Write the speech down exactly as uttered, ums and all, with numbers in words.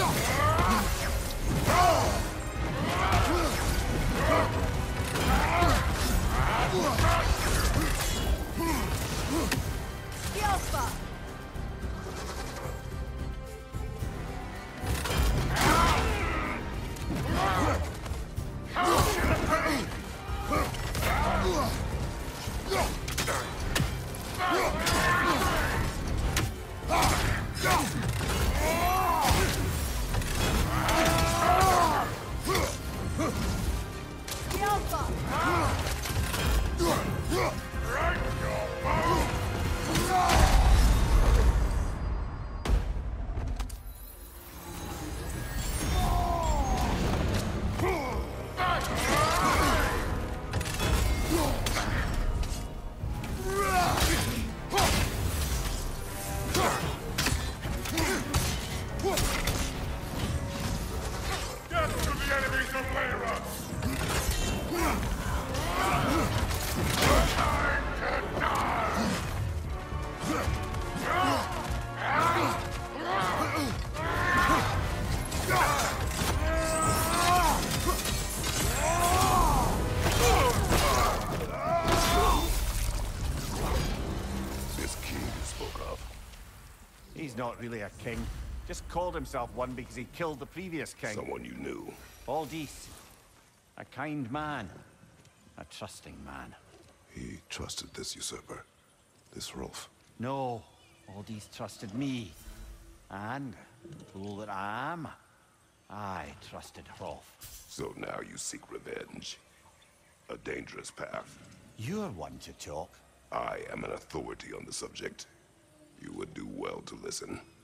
He's not really a king. Just called himself one because he killed the previous king. Someone you knew. Aldis. A kind man. A trusting man. He trusted this usurper. This Rolf. No. Aldis trusted me. And, fool that I am, I trusted Rolf. So now you seek revenge. A dangerous path. You're one to talk. I am an authority on the subject. You would do well to listen.